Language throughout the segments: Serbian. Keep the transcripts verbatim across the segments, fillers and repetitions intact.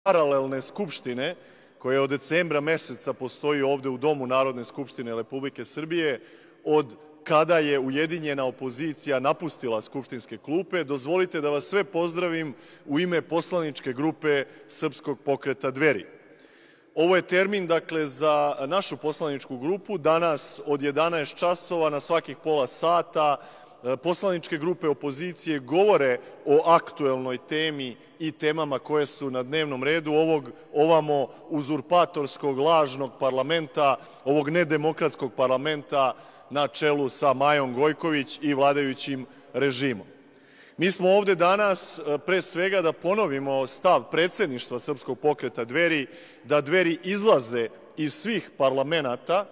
paralelne skupštine koja od decembra meseca postoji ovde u Domu Narodne skupštine Republike Srbije, od kada je ujedinjena opozicija napustila skupštinske klupe, dozvolite da vas sve pozdravim u ime poslaničke grupe Srpskog pokreta Dveri. Ovo je termin, dakle, za našu poslaničku grupu. Danas od jedanaest časova na svakih pola sata poslaničke grupe opozicije govore o aktuelnoj temi i temama koje su na dnevnom redu ovog ovamo uzurpatorskog, lažnog parlamenta, ovog nedemokratskog parlamenta na čelu sa Majom Gojković i vladajućim režimom. Mi smo ovde danas pre svega da ponovimo stav predsedništva Srpskog pokreta Dveri, da Dveri izlaze iz svih parlamenata,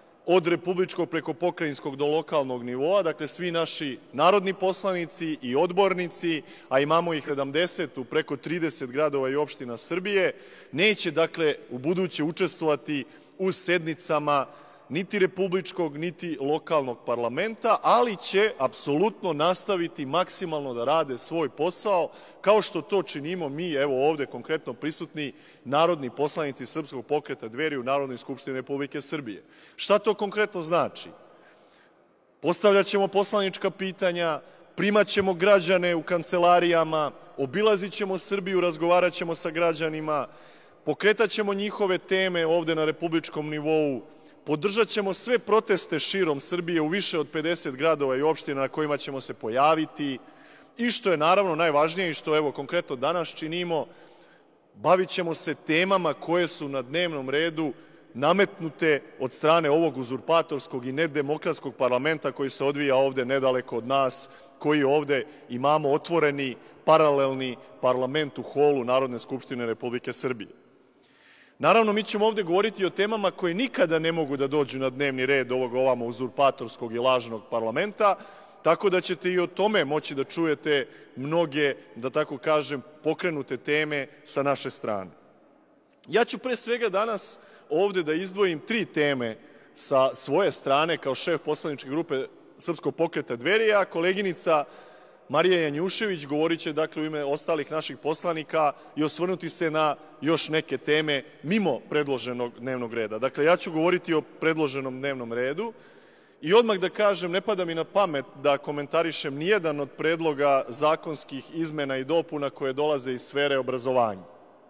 od republičkog preko pokrajinskog do lokalnog nivoa, dakle svi naši narodni poslanici i odbornici, a imamo ih sedamdeset u preko trideset gradova i opština Srbije, neće dakle ubuduće učestvovati u sednicama niti republičkog, niti lokalnog parlamenta, ali će apsolutno nastaviti maksimalno da rade svoj posao, kao što to činimo mi, evo ovde konkretno prisutni, narodni poslanici Srpskog pokreta Dveri u Narodnoj skupštini Republike Srbije. Šta to konkretno znači? Postavljaćemo poslanička pitanja, primaćemo građane u kancelarijama, obilazit ćemo Srbiju, razgovarat ćemo sa građanima, pokretaćemo njihove teme ovde na republičkom nivou, podržat ćemo sve proteste širom Srbije u više od pedeset gradova i opština na kojima ćemo se pojaviti i što je naravno najvažnije i što evo konkretno danas činimo, bavit ćemo se temama koje su na dnevnom redu nametnute od strane ovog uzurpatorskog i nedemokratskog parlamenta koji se odvija ovde nedaleko od nas, koji ovde imamo otvoreni paralelni parlament u holu Narodne skupštine Republike Srbije. Naravno, mi ćemo ovde govoriti o temama koje nikada ne mogu da dođu na dnevni red ovog ovamo uzurpatorskog i lažnog parlamenta, tako da ćete i o tome moći da čujete mnoge, da tako kažem, pokrenute teme sa naše strane. Ja ću pre svega danas ovde da izdvojim tri teme sa svoje strane kao šef poslaničke grupe Srpskog pokreta Dveri, a koleginica Marija Janjušević govorit će dakle u ime ostalih naših poslanika i osvrnuti se na još neke teme mimo predloženog dnevnog reda. Dakle, ja ću govoriti o predloženom dnevnom redu i odmah da kažem, ne pada mi na pamet da komentarišem nijedan od predloga zakonskih izmena i dopuna koje dolaze iz sfere obrazovanja.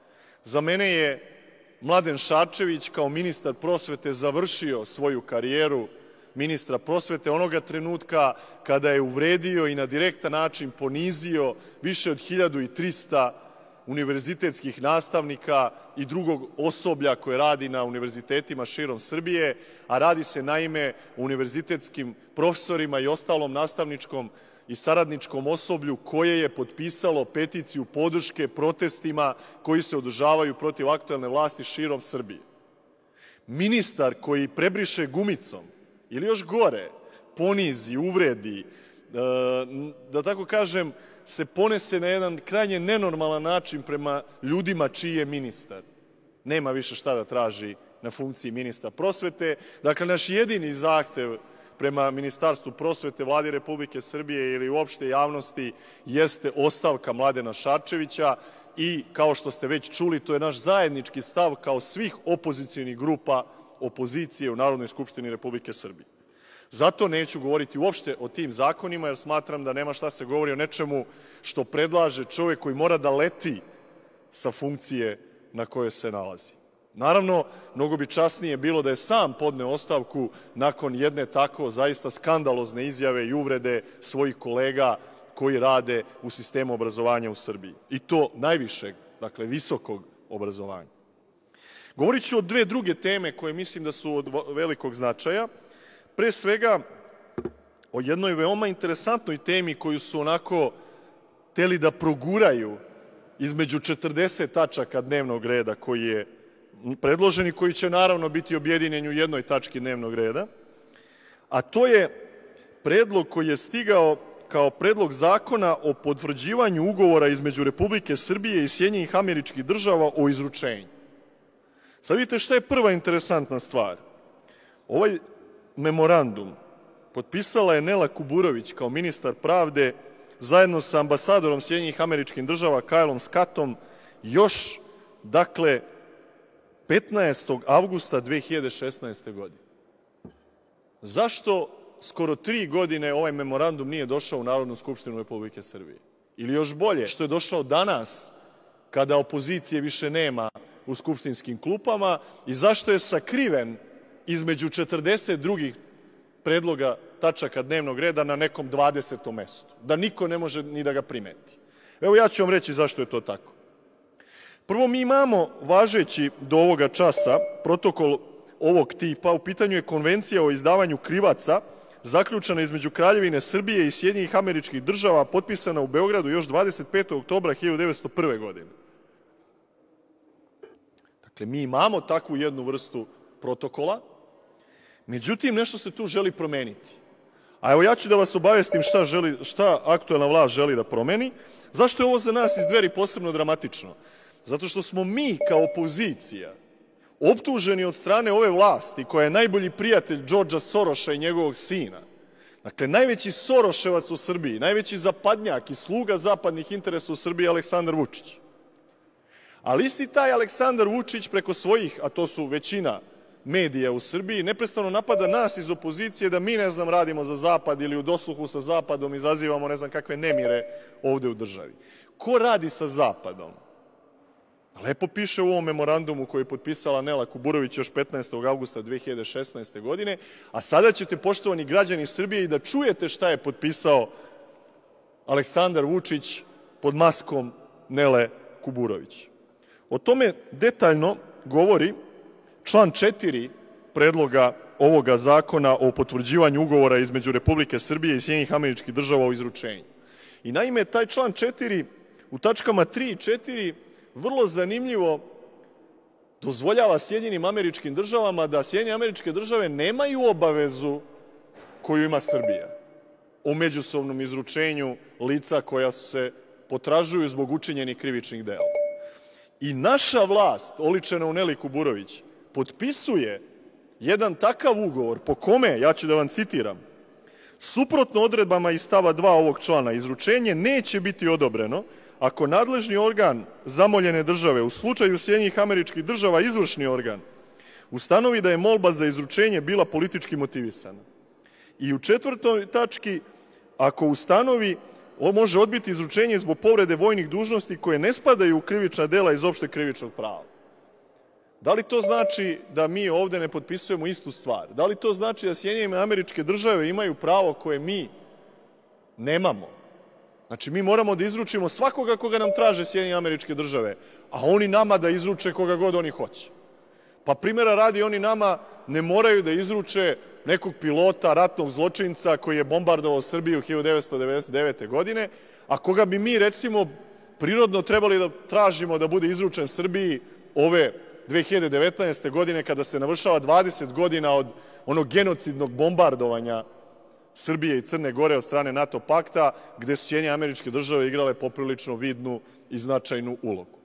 Za mene je Mladen Šarčević kao ministar prosvete završio svoju karijeru ministra prosvete onoga trenutka kada je uvredio i na direktan način ponizio više od hiljadu i trista univerzitetskih nastavnika i drugog osoblja koje radi na univerzitetima širom Srbije, a radi se naime o univerzitetskim profesorima i ostalom nastavničkom i saradničkom osoblju koje je potpisalo peticiju podrške protestima koji se održavaju protiv aktuelne vlasti širom Srbije. Ministar koji prebriše gumicom ili još gore, ponizi, uvredi, da tako kažem, se ponese na jedan krajnje nenormalan način prema ljudima čiji je ministar. Nema više šta da traži na funkciji ministra prosvete. Dakle, naš jedini zahtev prema Ministarstvu prosvete, Vladi Republike Srbije ili uopšte javnosti jeste ostavka Mladena Šarčevića i, kao što ste već čuli, to je naš zajednički stav kao svih opozicionih grupa opozicije u Narodnoj skupštini Republike Srbije. Zato neću govoriti uopšte o tim zakonima, jer smatram da nema šta se govori o nečemu što predlaže čovek koji mora da leti sa funkcije na kojoj se nalazi. Naravno, mnogo bi časnije bilo da je sam podneo ostavku nakon jedne tako zaista skandalozne izjave i uvrede svojih kolega koji rade u sistemu obrazovanja u Srbiji. I to najvišeg, dakle visokog obrazovanja. Govorit ću o dve druge teme koje mislim da su od velikog značaja. Pre svega o jednoj veoma interesantnoj temi koju su onako hteli da proguraju između četrdeset tačaka dnevnog reda koji je predložen i koji će naravno biti objedinjen u jednoj tački dnevnog reda, a to je predlog koji je stigao kao predlog zakona o potvrđivanju ugovora između Republike Srbije i Sjedinjenih Američkih Država o izručenju. Sad vidite šta je prva interesantna stvar. Ovaj memorandum potpisala je Nela Kuburović kao ministar pravde zajedno sa ambasadorom Sjedinjenih Američkih Država Kylom Scottom još dakle, petnaestog avgusta dve hiljade šesnaeste. godine. Zašto skoro tri godine ovaj memorandum nije došao u Narodnu skupštinu Republike Srbije? Ili još bolje, što je došao danas, kada opozicije više nema u skupštinskim klupama, i zašto je sakriven između četrdeset drugih predloga tačaka dnevnog reda na nekom dvadesetom mestu, da niko ne može ni da ga primeti? Evo, ja ću vam reći zašto je to tako. Prvo, mi imamo važeći do ovoga časa protokol ovog tipa. U pitanju je Konvencija o izdavanju krivaca, zaključena između Kraljevine Srbije i Sjedinjenih Američkih Država, potpisana u Beogradu još dvadeset petog oktobra hiljadu devetsto prve. godine. Dakle, mi imamo takvu jednu vrstu protokola, međutim, nešto se tu želi promeniti. A evo, ja ću da vas obavestim šta, želi, šta aktuelna vlast želi da promeni. Zašto je ovo za nas iz Dveri posebno dramatično? Zato što smo mi kao opozicija optuženi od strane ove vlasti, koja je najbolji prijatelj Džordža Soroša i njegovog sina. Dakle, najveći Soroševac u Srbiji, najveći zapadnjak i sluga zapadnih interesa u Srbiji je Aleksandar Vučić. Ali isti taj Aleksandar Vučić preko svojih, a to su većina medija u Srbiji, neprestano napada nas iz opozicije da mi, ne znam, radimo za Zapad ili u dosluhu sa Zapadom izazivamo ne znam kakve nemire ovde u državi. Ko radi sa Zapadom? Lepo piše u ovom memorandumu koji je potpisala Nela Kuburović još petnaestog avgusta dve hiljade šesnaeste. godine, a sada ćete, poštovani građani Srbije, i da čujete šta je potpisao Aleksandar Vučić pod maskom Nele Kuburović. O tome detaljno govori član četiri predloga ovoga zakona o potvrđivanju ugovora između Republike Srbije i Sjedinjenih Američkih Država o izručenju. I naime, taj član četiri u tačkama tri i četiri vrlo zanimljivo dozvoljava Sjedinjenim Američkim Državama da Sjedinjene Američke Države nemaju obavezu koju ima Srbija o međusobnom izručenju lica koja se potražuju zbog učinjenih krivičnih dela. I naša vlast, oličena u Neli Kuburović, potpisuje jedan takav ugovor po kome, ja ću da vam citiram, suprotno odredbama iz stava dva ovog člana, izručenje neće biti odobreno ako nadležni organ zamoljene države, u slučaju Sjedinjenih Američkih Država izvršni organ, ustanovi da je molba za izručenje bila politički motivisana. I u četvrtoj tački, ako ustanovi, on može odbiti izručenje zbog povrede vojnih dužnosti koje ne spadaju u krivična dela iz opšteg krivičnog prava. Da li to znači da mi ovde ne potpisujemo istu stvar? Da li to znači da Sjedinjene Američke Države imaju pravo koje mi nemamo? Znači, mi moramo da izručimo svakoga koga nam traže Sjedinjene Američke Države, a oni nama da izruče koga god oni hoće. Pa primjera radi, oni nama ne moraju da izruče nekog pilota, ratnog zločinca koji je bombardovao Srbiju hiljadu devetsto devedeset devete. godine, a koga bi mi, recimo, prirodno trebali da tražimo da bude izručen Srbiji ove dve hiljade devetnaeste. godine, kada se navršava dvadeset godina od onog genocidnog bombardovanja Srbije i Crne Gore od strane NATO pakta, gde su Sjedinjene Američke Države igrale poprilično vidnu i značajnu ulogu.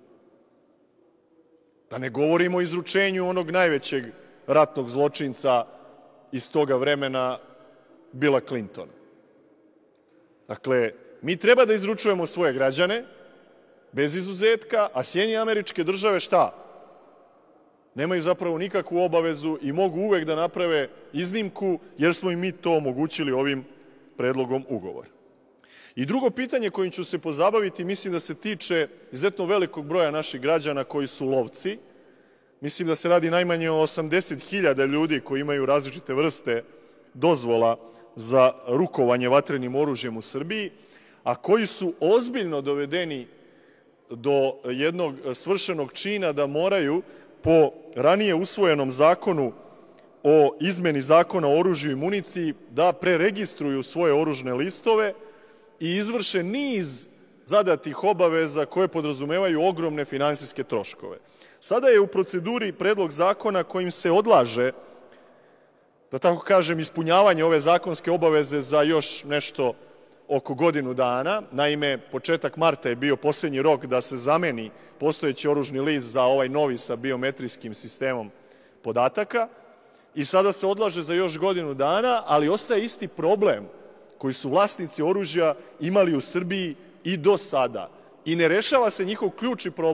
Da ne govorimo o izručenju onog najvećeg ratnog zločinca iz toga vremena, Billa Clintona. Dakle, mi treba da izručujemo svoje građane, bez izuzetka, a Sjedinjene Američke Države šta? Nemaju zapravo nikakvu obavezu i mogu uvek da naprave iznimku, jer smo im mi to omogućili ovim predlogom ugovora. I drugo pitanje kojim ću se pozabaviti, mislim da se tiče izuzetno velikog broja naših građana koji su lovci. Mislim da se radi najmanje o osamdeset hiljada ljudi koji imaju različite vrste dozvola za rukovanje vatrenim oružjem u Srbiji, a koji su ozbiljno dovedeni do jednog svršenog čina da moraju po ranije usvojenom zakonu o izmeni Zakona o oružju i municiji da preregistruju svoje oružne listove i izvrše niz zadatih obaveza koje podrazumevaju ogromne finansijske troškove. Sada je u proceduri predlog zakona kojim se odlaže, da tako kažem, ispunjavanje ove zakonske obaveze za još nešto oko godinu dana. Naime, početak marta je bio poslednji rok da se zameni postojeći oružni list za ovaj novi sa biometrijskim sistemom podataka i sada se odlaže za još godinu dana, ali ostaje isti problem koji su vlasnici oružja imali u Srbiji i do sada. I ne rešava se njihov ključni problem,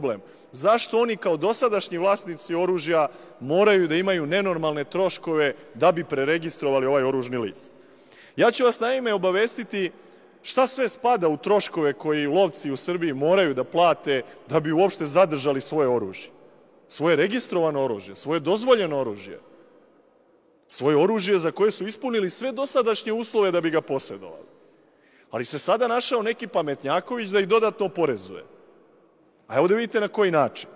zašto oni kao dosadašnji vlasnici oružja moraju da imaju nenormalne troškove da bi preregistrovali ovaj oružni list. Ja ću vas naime obavestiti šta sve spada u troškove koji lovci u Srbiji moraju da plate da bi uopšte zadržali svoje oružje, svoje registrovano oružje, svoje dozvoljeno oružje, svoje oružje za koje su ispunili sve dosadašnje uslove da bi ga posedovali. Ali se sada našao neki pametnjaković da ih dodatno oporezuje. A evo da vidite na koji način.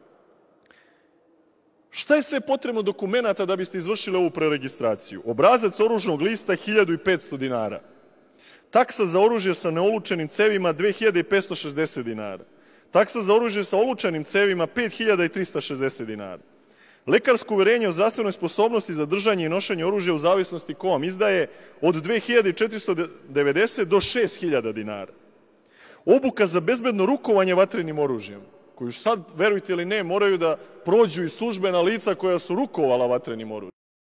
Šta je sve potrebno dokumenata da biste izvršili ovu preregistraciju? Obrazac oružnog lista hiljadu petsto dinara. Taksa za oružje sa neolučenim cevima dve hiljade petsto šezdeset dinara. Taksa za oružje sa olučenim cevima pet hiljada trista šezdeset dinara. Lekarsko uverenje o zdravstvenoj sposobnosti za držanje i nošenje oružja u zavisnosti ko vam izdaje od dve hiljade četiristo devedeset do šest hiljada dinara. Obuka za bezbedno rukovanje vatrenim oružjem, koju sad, verujte ili ne, moraju da prođu i službena lica koja su rukovala vatrenim oružjem.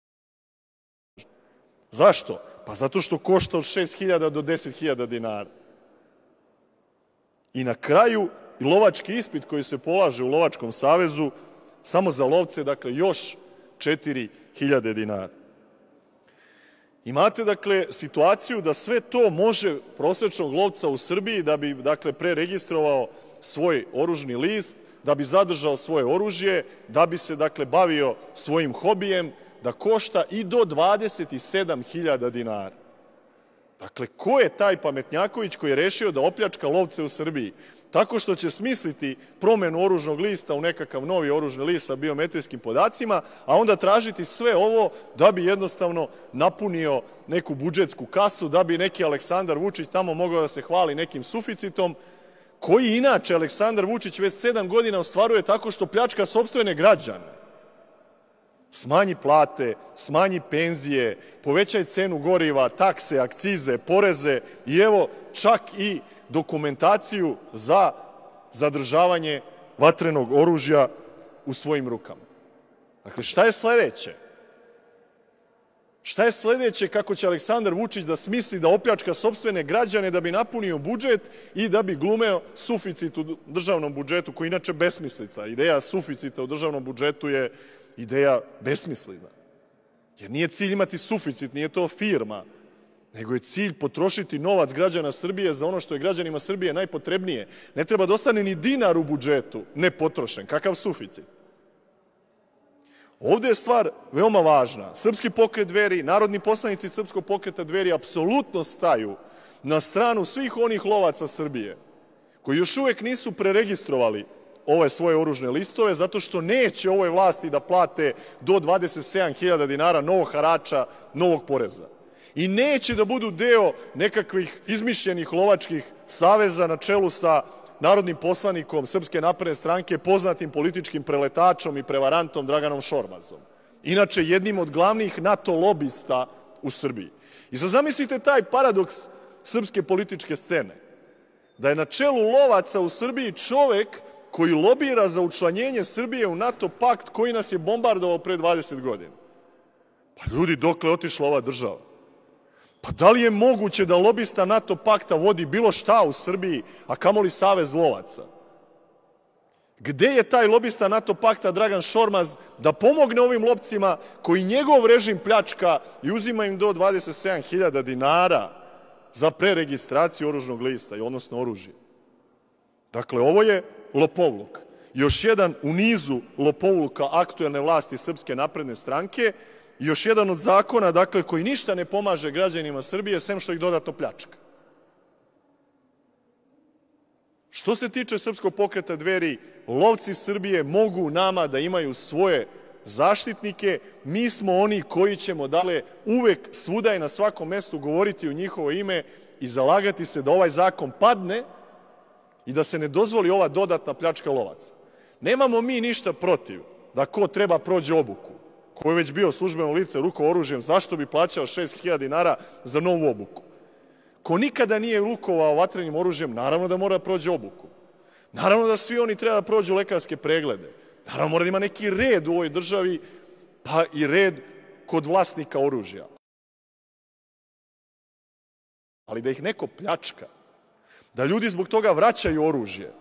Zašto? Pa zato što košta od šest hiljada do deset hiljada dinara. I na kraju, lovački ispit koji se polaže u Lovačkom savezu, samo za lovce, dakle, još četiri hiljade dinara. Imate, dakle, situaciju da sve to može prosečnog lovca u Srbiji da bi, dakle, preregistrovao svoj oružni list, da bi zadržao svoje oružje, da bi se, dakle, bavio svojim hobijem, da košta i do dvadeset sedam hiljada dinara. Dakle, ko je taj pametnjaković koji je rešio da opljačka lovce u Srbiji? Tako što će smisliti promenu oružnog lista u nekakav novi oružni list sa biometrijskim podacima, a onda tražiti sve ovo da bi jednostavno napunio neku budžetsku kasu, da bi neki Aleksandar Vučić tamo mogao da se hvali nekim suficitom, koji inače Aleksandar Vučić već sedam godina ostvaruje tako što pljačka sopstvene građane. Smanji plate, smanji penzije, povećaj cenu goriva, takse, akcize, poreze i evo čak i dokumentaciju za zadržavanje vatrenog oružja u svojim rukama. Dakle, šta je sledeće? Šta je sledeće kako će Aleksandar Vučić da smisli da opljačka sopstvene građane da bi napunio budžet i da bi glumeo suficit u državnom budžetu, koji je inače besmislica. Ideja suficita u državnom budžetu je ideja besmislena. Jer nije cilj imati suficit, nije to firma, nego je cilj potrošiti novac građana Srbije za ono što je građanima Srbije najpotrebnije. Ne treba da ostane ni dinar u budžetu nepotrošen. Kakav suficit? Ovde je stvar veoma važna. Srpski pokret Dveri, narodni poslanici Srpskog pokreta Dveri apsolutno staju na stranu svih onih lovaca Srbije koji još uvek nisu preregistrovali ove svoje oružne listove zato što neće ovoj vlasti da plate do dvadeset sedam hiljada dinara novog harača, novog poreza. I neće da budu deo nekakvih izmišljenih lovačkih saveza na čelu sa narodnim poslanikom Srpske napredne stranke, poznatim političkim preletačom i prevarantom Draganom Šormazom. Inače, jednim od glavnih NATO lobista u Srbiji. I sad zamislite taj paradoks srpske političke scene. Da je na čelu lovaca u Srbiji čovek koji lobira za učlanjenje Srbije u NATO pakt koji nas je bombardovao pre dvadeset godina. Pa ljudi, dokle je otišla ova država? Pa da li je moguće da lobista NATO pakta vodi bilo šta u Srbiji, a kamoli Savez lovaca? Gde je taj lobista NATO pakta Dragan Šormaz da pomogne ovim lopcima koji njegov režim pljačka i uzima im do dvadeset sedam hiljada dinara za preregistraciju oružnog lista, odnosno oružje? Dakle, ovo je lopovluk. Još jedan u nizu lopovluka aktuelne vlasti Srpske napredne stranke i još jedan od zakona, dakle, koji ništa ne pomaže građanima Srbije, sem što ih dodatno pljačka. Što se tiče Srpskog pokreta Dveri, lovci Srbije mogu nama da imaju svoje zaštitnike, mi smo oni koji ćemo, dakle, uvek svuda i na svakom mestu govoriti u njihovo ime i zalagati se da ovaj zakon padne i da se ne dozvoli ova dodatna pljačka lovaca. Nemamo mi ništa protiv da ko treba prođe obuku, ko je već bio službeno lice rukovao oružjem, zašto bi plaćao šest hiljada dinara za novu obuku? Ko nikada nije rukovao vatrenim oružjem, naravno da mora da prođe obuku. Naravno da svi oni treba da prođu lekarske preglede. Naravno mora da ima neki red u ovoj državi, pa i red kod vlasnika oružja. Ali da ih neko pljačka, da ljudi zbog toga vraćaju oružje,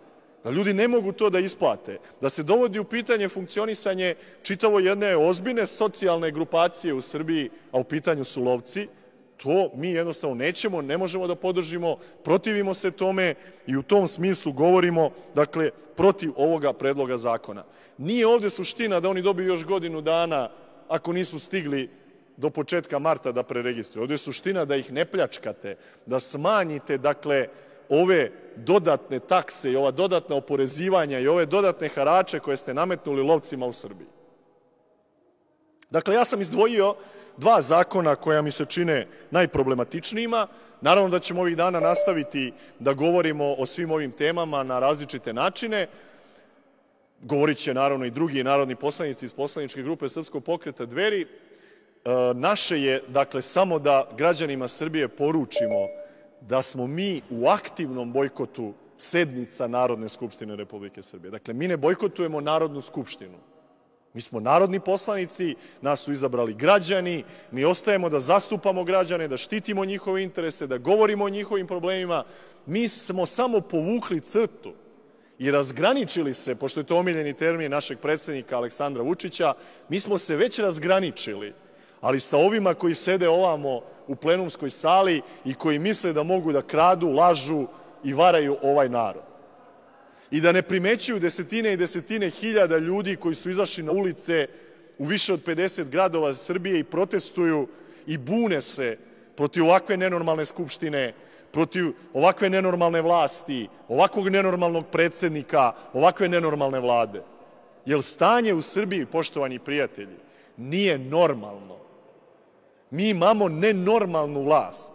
da ljudi ne mogu to da isplate, da se dovodi u pitanje funkcionisanje čitavo jedne ozbiljne socijalne grupacije u Srbiji, a u pitanju su lovci, to mi jednostavno nećemo, ne možemo da podržimo, protivimo se tome i u tom smislu govorimo, dakle, protiv ovoga predloga zakona. Nije ovde suština da oni dobiju još godinu dana ako nisu stigli do početka marta da preregistruju. Ovde je suština da ih ne pljačkate, da smanjite, dakle, ove dodatne takse i ova dodatna oporezivanja i ove dodatne harače koje ste nametnuli lovcima u Srbiji. Dakle, ja sam izdvojio dva zakona koja mi se čine najproblematičnijima. Naravno da ćemo ovih dana nastaviti da govorimo o svim ovim temama na različite načine. Govorit će naravno i drugi narodni poslanici iz poslaničke grupe Srpskog pokreta Dveri. Naše je, dakle, samo da građanima Srbije poručimo da smo mi u aktivnom bojkotu sednica Narodne skupštine Republike Srbije. Dakle, mi ne bojkotujemo Narodnu skupštinu. Mi smo narodni poslanici, nas su izabrali građani, mi ostajemo da zastupamo građane, da štitimo njihove interese, da govorimo o njihovim problemima. Mi smo samo povukli crtu i razgraničili se, pošto je to omiljeni termin našeg predsednika Aleksandra Vučića, mi smo se već razgraničili, ali sa ovima koji sede ovamo u plenumskoj sali i koji misle da mogu da kradu, lažu i varaju ovaj narod. I da ne primećuju desetine i desetine hiljada ljudi koji su izašli na ulice u više od pedeset gradova Srbije i protestuju i bune se protiv ovakve nenormalne skupštine, protiv ovakve nenormalne vlasti, ovakvog nenormalnog predsednika, ovakve nenormalne vlade. Jer stanje u Srbiji, poštovani prijatelji, nije normalno. Mi imamo nenormalnu vlast.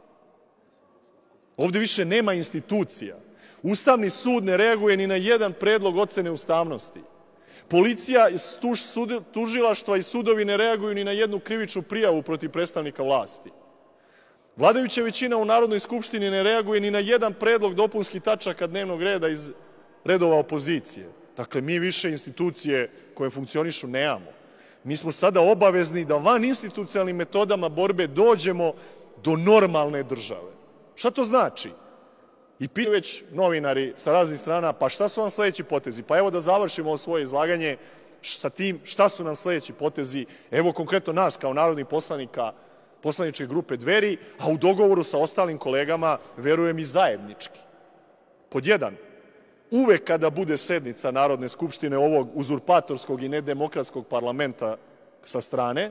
Ovde više nema institucija. Ustavni sud ne reaguje ni na jedan predlog ocene ustavnosti. Policija, tužilaštva i sudovi ne reaguju ni na jednu krivičnu prijavu protiv predstavnika vlasti. Vladajuća većina u Narodnoj skupštini ne reaguje ni na jedan predlog dopunskih tačaka dnevnog reda iz redova opozicije. Dakle, mi više institucije koje funkcionišu nemamo. Mi smo sada obavezni da van institucionalnim metodama borbe dođemo do normalne države. Šta to znači? I pitaju već novinari sa raznih strana, pa šta su vam sledeći potezi? Pa evo da završimo ovo svoje izlaganje sa tim šta su nam sledeći potezi. Evo konkretno nas kao narodnih poslanika poslaničke grupe Dveri, a u dogovoru sa ostalim kolegama, verujem i zajednički. Pod jedan, uvek kada bude sednica Narodne skupštine ovog uzurpatorskog i nedemokratskog parlamenta sa strane,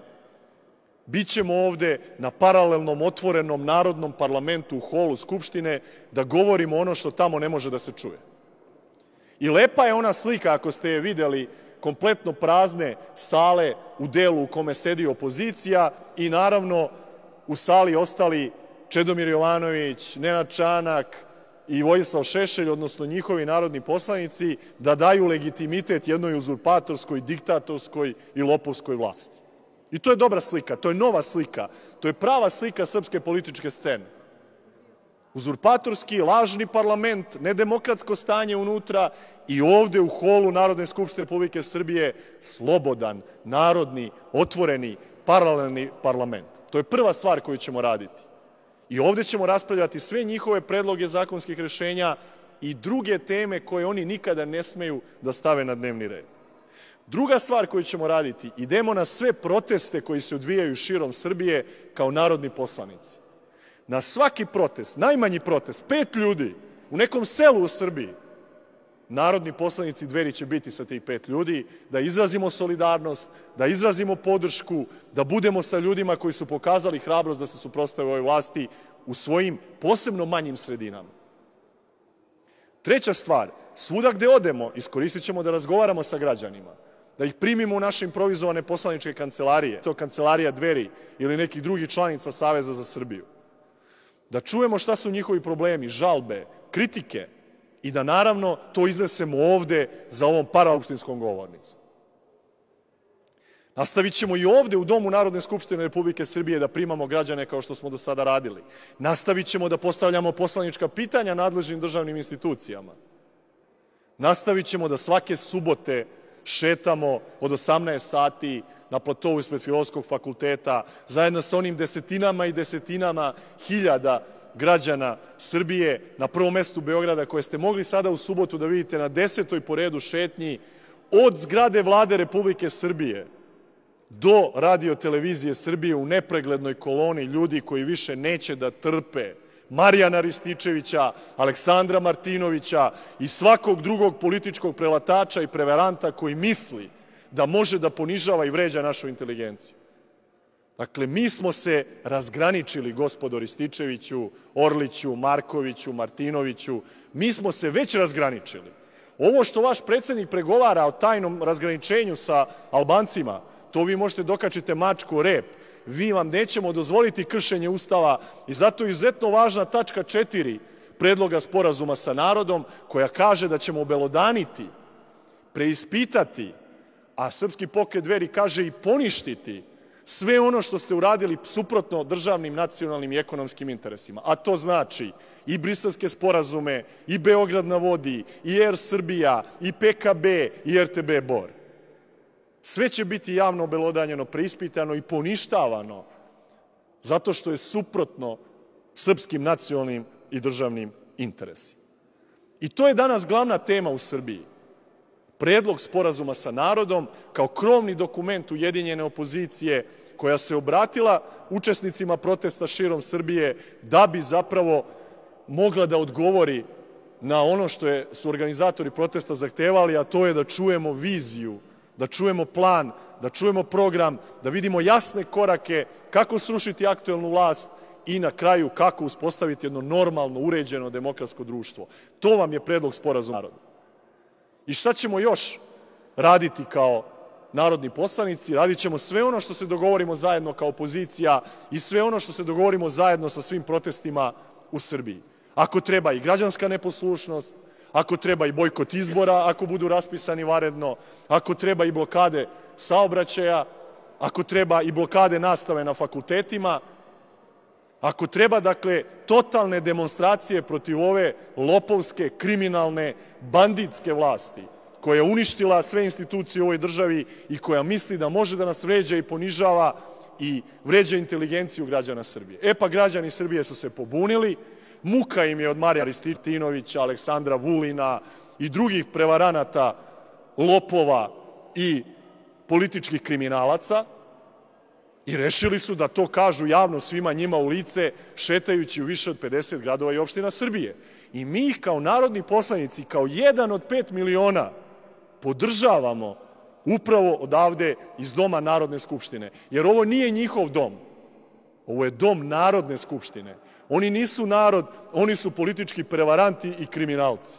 bit ćemo ovde na paralelnom, otvorenom narodnom parlamentu u holu Skupštine da govorimo ono što tamo ne može da se čuje. I lepa je ona slika, ako ste je videli, kompletno prazne sale u delu u kome sedi opozicija i naravno u sali ostali Čedomir Jovanović, Nenad Čanak i Vojislav Šešelj, odnosno njihovi narodni poslanici, da daju legitimitet jednoj uzurpatorskoj, diktatorskoj i lopovskoj vlasti. I to je dobra slika, to je nova slika, to je prava slika srpske političke scene. Uzurpatorski, lažni parlament, nedemokratsko stanje unutra i ovde u holu Narodne skupštine Republike Srbije slobodan, narodni, otvoreni, paralelni parlament. To je prva stvar koju ćemo raditi. I ovde ćemo raspravljati sve njihove predloge zakonskih rešenja i druge teme koje oni nikada ne smeju da stave na dnevni red. Druga stvar koju ćemo raditi, idemo na sve proteste koji se odvijaju širom Srbije kao narodni poslanici. Na svaki protest, najmanji protest, pet ljudi u nekom selu u Srbiji, narodni poslanici Dveri će biti sa tih pet ljudi, da izrazimo solidarnost, da izrazimo podršku, da budemo sa ljudima koji su pokazali hrabrost da se suprotstave ovoj vlasti u svojim posebno manjim sredinama. Treća stvar, svuda gde odemo, iskoristit ćemo da razgovaramo sa građanima, da ih primimo u naše improvizovane poslaničke kancelarije, to kancelarija Dveri ili nekih drugih članica Saveza za Srbiju, da čujemo šta su njihovi problemi, žalbe, kritike i da naravno to iznesemo ovde za ovom paraopštinskom govornicom. Nastavit ćemo i ovde u Domu Narodne skupštine Republike Srbije da primamo građane kao što smo do sada radili. Nastavit ćemo da postavljamo poslanička pitanja nadležnim državnim institucijama. Nastavit ćemo da svake subote šetamo od osamnaest sati na platovu ispred Filozofskog fakulteta, zajedno sa onim desetinama i desetinama hiljada građana Srbije, na prvom mestu Beograda, koje ste mogli sada u subotu da vidite na desetoj po redu šetnji od zgrade Vlade Republike Srbije do Radio-televizije Srbije u nepreglednoj koloni ljudi koji više neće da trpe Marijana Rističevića, Aleksandra Martinovića i svakog drugog političkog prelatača i prevaranta koji misli da može da ponižava i vređa našu inteligenciju. Dakle, mi smo se razgraničili, gospodo Rističeviću, Orliću, Markoviću, Martinoviću, mi smo se već razgraničili. Ovo što vaš predsednik pregovara o tajnom razgraničenju sa Albancima, to vi možete dokačite mačku o rep. Vi vam nećemo dozvoliti kršenje Ustava i zato je izuzetno važna tačka četiri Predloga sporazuma sa narodom, koja kaže da ćemo obelodaniti, preispitati, a Srpski pokret Dveri kaže i poništiti sve ono što ste uradili suprotno državnim, nacionalnim i ekonomskim interesima. A to znači i briselske sporazume, i Beograd na vodi, i Er Srbija, i P K B, i R T B Bor. Sve će biti javno obelodanjeno, preispitano i poništavano zato što je suprotno srpskim nacionalnim i državnim interesima. I to je danas glavna tema u Srbiji. Predlog sporazuma sa narodom kao krovni dokument ujedinjene opozicije koja se obratila učesnicima protesta širom Srbije da bi zapravo mogla da odgovori na ono što je, su organizatori protesta zahtevali, a to je da čujemo viziju, da čujemo plan, da čujemo program, da vidimo jasne korake kako srušiti aktuelnu vlast i na kraju kako uspostaviti jedno normalno, uređeno, demokratsko društvo. To vam je predlog sporazuma naroda. I šta ćemo još raditi kao narodni poslanici? Radit ćemo sve ono što se dogovorimo zajedno kao opozicija i sve ono što se dogovorimo zajedno sa svim protestima u Srbiji. Ako treba i građanska neposlušnost, ako treba i bojkot izbora, ako budu raspisani vanredno, ako treba i blokade saobraćaja, ako treba i blokade nastave na fakultetima, ako treba, dakle, totalne demonstracije protiv ove lopovske, kriminalne, banditske vlasti, koja je uništila sve institucije u ovoj državi i koja misli da može da nas vređa i ponižava i vređa inteligenciju građana Srbije. E pa građani Srbije su se pobunili, muka im je od Marijana Rističevića, Aleksandra Vulina i drugih prevaranata, lopova i političkih kriminalaca i rešili su da to kažu javno svima njima u lice, šetajući u više od pedeset gradova i opština Srbije. I mi ih kao narodni poslanici, kao jedan od pet miliona, podržavamo upravo odavde iz Doma Narodne skupštine. Jer ovo nije njihov dom. Ovo je Dom Narodne skupštine. Oni nisu narod, oni su politički prevaranti i kriminalci.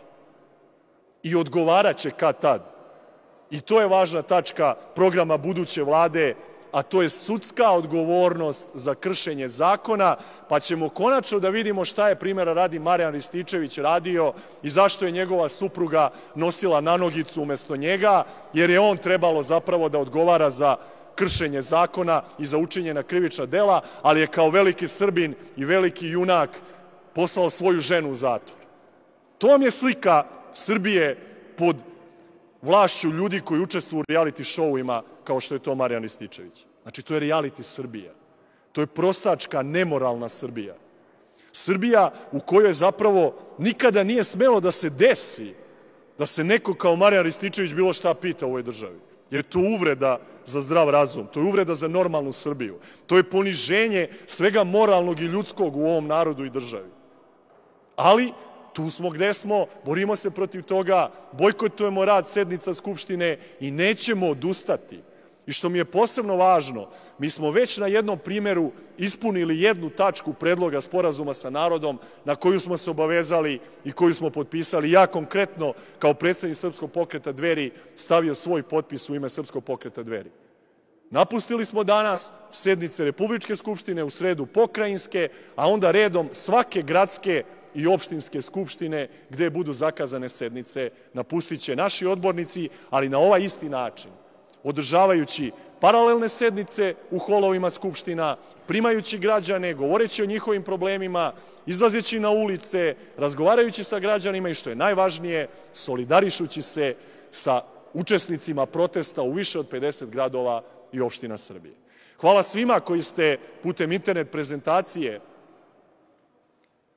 I odgovaraće kad tad. I to je važna tačka programa buduće vlade, a to je sudska odgovornost za kršenje zakona, pa ćemo konačno da vidimo šta je, primjera radi, Marijan Rističević radio i zašto je njegova supruga nosila nanogicu umesto njega, jer je on trebalo zapravo da odgovara za kršenje zakona i za učinjena krivična dela, ali je kao veliki Srbin i veliki junak poslao svoju ženu u zatvor. To vam je slika Srbije pod vlašću ljudi koji učestvuju u reality showima kao što je to Marijan Rističević. Znači, to je reality Srbija. To je prostačka, nemoralna Srbija. Srbija u kojoj zapravo nikada nije smelo da se desi da se neko kao Marijan Rističević bilo šta pita u ovoj državi. Jer je to uvreda za zdrav razum, to je uvreda za normalnu Srbiju. To je poniženje svega moralnog i ljudskog u ovom narodu i državi. Ali tu smo gde smo, borimo se protiv toga, bojkotujemo rad sednica Skupštine i nećemo odustati. I što mi je posebno važno, mi smo već na jednom primjeru ispunili jednu tačku predloga sporazuma sa narodom na koju smo se obavezali i koju smo potpisali. Ja konkretno, kao predsednik Srpskog pokreta Dveri, stavio svoj potpis u ime Srpskog pokreta Dveri. Napustili smo danas sednice Republičke skupštine, u sredu pokrajinske, a onda redom svake gradske i opštinske skupštine gde budu zakazane sednice napustit će naši odbornici, ali na ovaj isti način, održavajući paralelne sednice u holovima skupština, primajući građane, govoreći o njihovim problemima, izlazeći na ulice, razgovarajući sa građanima i što je najvažnije, solidarišući se sa učesnicima protesta u više od pedeset gradova i opština Srbije. Hvala svima koji ste putem internet prezentacije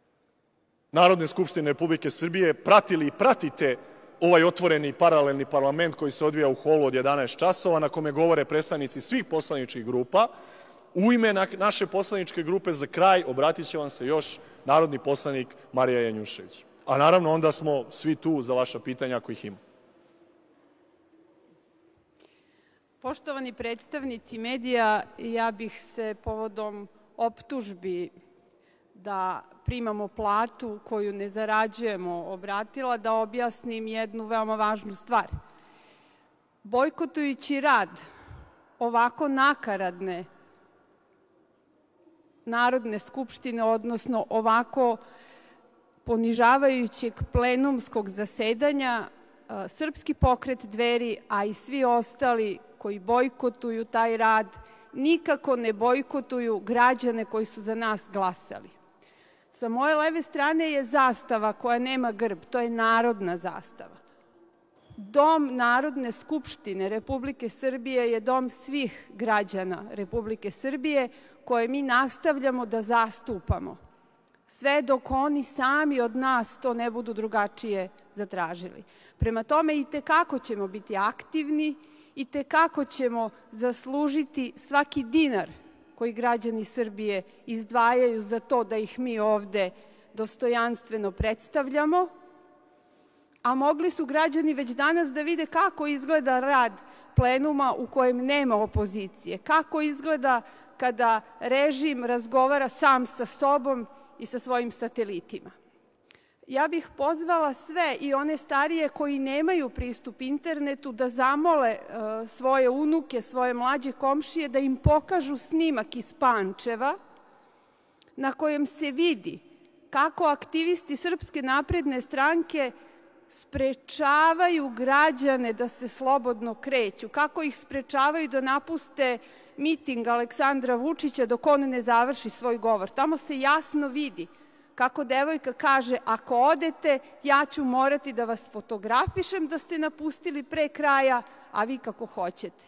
Narodne skupštine Republike Srbije pratili i pratite ovaj otvoreni paralelni parlament koji se odvija u holu od jedanaest časova, na kome govore predstavnici svih poslaničkih grupa. U ime naše poslaničke grupe za kraj obratit će vam se još narodni poslanik Marija Janjušević. A naravno onda smo svi tu za vaša pitanja ako ih ima. Poštovani predstavnici medija, ja bih se povodom optužbi da primamo platu koju ne zarađujemo obratila da objasnim jednu veoma važnu stvar. Bojkotujući rad ovako nakaradne Narodne skupštine, odnosno ovako ponižavajućeg plenumskog zasedanja, Srpski pokret Dveri, a i svi ostali koji bojkotuju taj rad, nikako ne bojkotuju građane koji su za nas glasali. Sa moje leve strane je zastava koja nema grb, to je narodna zastava. Dom Narodne skupštine Republike Srbije je dom svih građana Republike Srbije koje mi nastavljamo da zastupamo, sve dok oni sami od nas to ne budu drugačije zatražili. Prema tome, i te kako ćemo biti aktivni, i te kako ćemo zaslužiti svaki dinar koji građani Srbije izdvajaju za to da ih mi ovde dostojanstveno predstavljamo, a mogli su građani već danas da vide kako izgleda rad plenuma u kojem nema opozicije, kako izgleda kada režim razgovara sam sa sobom i sa svojim satelitima. Ja bih pozvala sve i one starije koji nemaju pristup internetu da zamole svoje unuke, svoje mlađe komšije da im pokažu snimak iz Pančeva na kojem se vidi kako aktivisti Srpske napredne stranke sprečavaju građane da se slobodno kreću, kako ih sprečavaju da napuste miting Aleksandra Vučića dok on ne završi svoj govor. Tamo se jasno vidi kako devojka kaže, ako odete, ja ću morati da vas fotografišem da ste napustili pre kraja, a vi kako hoćete.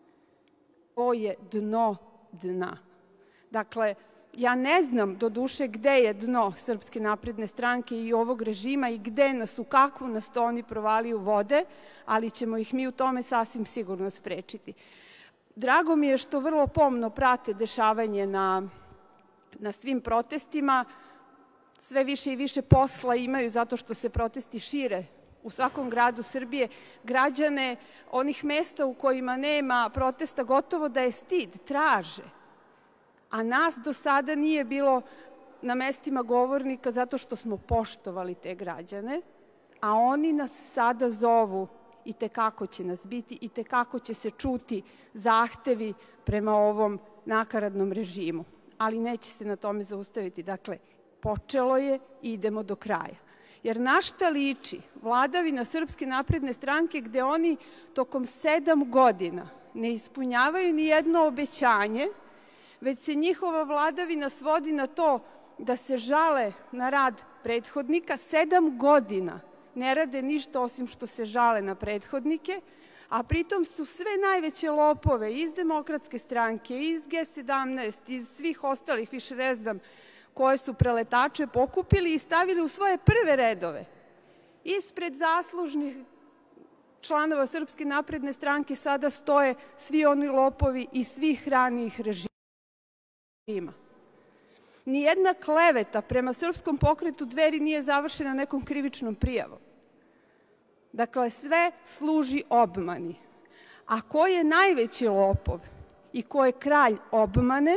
To je dno dna. Dakle, ja ne znam do duše gde je dno Srpske napredne stranke i ovog režima i gde nas, u kakvu nas to oni provaliju vode, ali ćemo ih mi u tome sasvim sigurno sprečiti. Drago mi je što vrlo pomno prate dešavanje na, na svim protestima. Sve više i više posla imaju zato što se protesti šire u svakom gradu Srbije. Građane onih mesta u kojima nema protesta gotovo da je stid, traže. A nas do sada nije bilo na mestima govornika zato što smo poštovali te građane, a oni nas sada zovu i te kako će nas biti, i te kako će se čuti zahtevi prema ovom nakaradnom režimu. Ali neće se na tome zaustaviti. Dakle, počelo je i idemo do kraja. Jer na šta liči vladavina Srpske napredne stranke gde oni tokom sedam godina ne ispunjavaju ni jedno obećanje, već se njihova vladavina svodi na to da se žale na rad prethodnika. Sedam godina ne rade ništa osim što se žale na prethodnike, a pritom su sve najveće lopove iz Demokratske stranke, iz G sedamnaest, iz svih ostalih, više ne znam, koje su preletače pokupili i stavili u svoje prve redove. Ispred zaslužnih članova Srpske napredne stranke sada stoje svi oni lopovi iz svih ranijih režima. Nijedna kleveta prema Srpskom pokretu Dveri nije završena nekom krivičnom prijavom. Dakle, sve služi obmani. A ko je najveći lopov i ko je kralj obmane,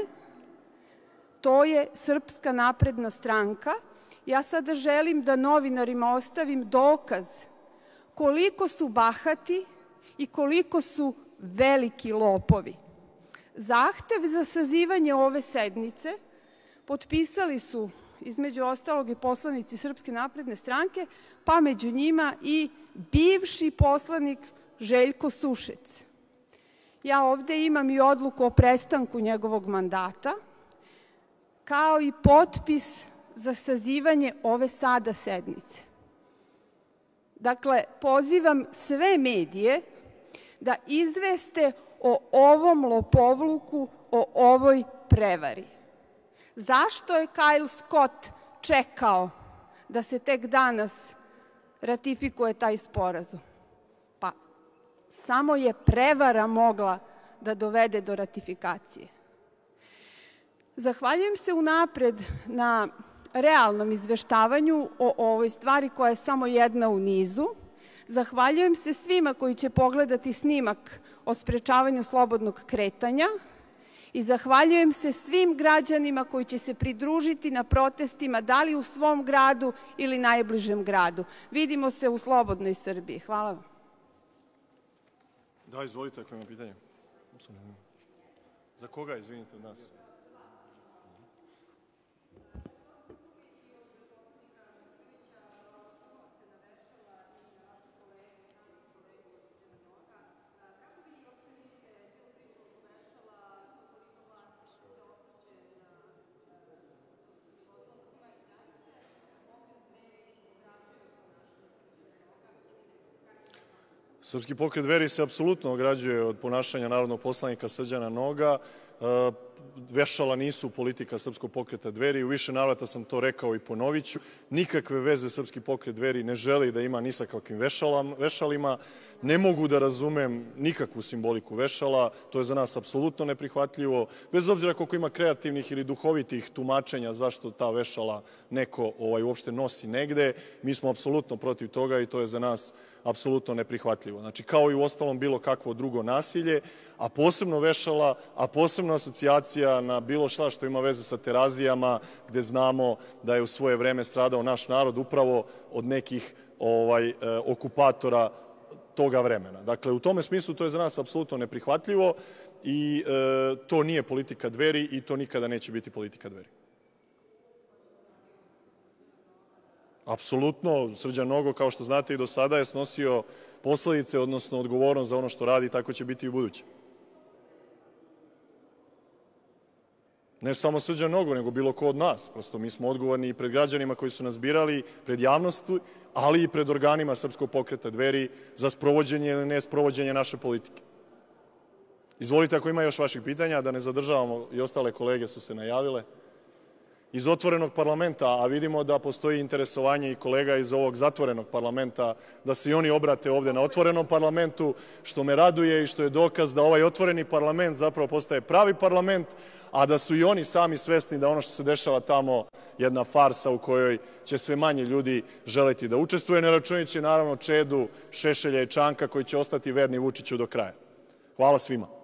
to je Srpska napredna stranka. Ja sada želim da novinarima ostavim dokaz koliko su bahati i koliko su veliki lopovi. Zahtev za sazivanje ove sednice potpisali su, između ostalog, i poslanici Srpske napredne stranke, pa među njima i bivši poslanik Željko Sušec. Ja ovde imam i odluku o prestanku njegovog mandata, kao i potpis za sazivanje ove sada sednice. Dakle, pozivam sve medije da izveste o ovom lopovluku, o ovoj prevari. Zašto je Kyle Scott čekao da se tek danas ratifikuje taj sporazum? Pa samo je prevara mogla da dovede do ratifikacije. Zahvaljujem se unapred na realnom izveštavanju o ovoj stvari koja je samo jedna u nizu. Zahvaljujem se svima koji će pogledati snimak o sprečavanju slobodnog kretanja i zahvaljujem se svim građanima koji će se pridružiti na protestima, da li u svom gradu ili najbližem gradu. Vidimo se u slobodnoj Srbiji. Hvala vam. Da, izvolite ako ima pitanje. Za koga, izvinite, od nas? Srpski pokret Dveri se apsolutno ograđuje od ponašanja narodnog poslanika Srđana Noga. Vešala nisu politika Srpskog pokreta Dveri. U više navrata sam to rekao i ponovit ću. Nikakve veze Srpski pokret Dveri ne želi da ima ni sa kakvim vešalima. Ne mogu da razumem nikakvu simboliku vešala. To je za nas apsolutno neprihvatljivo. Bez obzira koliko ima kreativnih ili duhovitih tumačenja zašto ta vešala neko uopšte nosi negde, mi smo apsolutno protiv toga i to je za nas apsolutno neprihvatljivo. Znači, kao i u ostalom bilo kakvo drugo nasilje, a posebno vešala, a posebno asocijacija na bilo šta što ima veze sa Terazijama, gde znamo da je u svoje vreme stradao naš narod upravo od nekih okupatora toga vremena. Dakle, u tome smislu to je za nas apsolutno neprihvatljivo i to nije politika Dveri i to nikada neće biti politika Dveri. Apsolutno, Srđan Nogo, kao što znate i do sada, je snosio posledice, odnosno odgovornost za ono što radi, tako će biti i u buduće. Ne samo Srđan Nogo, nego bilo ko od nas. Prosto mi smo odgovorni i pred građanima koji su nas birali, pred javnosti, ali i pred organima Srpskog pokreta Dveri za sprovođenje ili ne sprovođenje naše politike. Izvolite ako ima još vaših pitanja, da ne zadržavamo, i ostale kolege su se najavile. Iz otvorenog parlamenta, a vidimo da postoji interesovanje i kolega iz ovog zatvorenog parlamenta, da se i oni obrate ovde na otvorenom parlamentu, što me raduje i što je dokaz da ovaj otvoreni parlament zapravo postaje pravi parlament, a da su i oni sami svesni da ono što se dešava tamo jedna farsa u kojoj će sve manje ljudi želeti da učestvuje, ne računajući naravno Čedu, Šešelja i Čanka koji će ostati verni Vučiću do kraja. Hvala svima.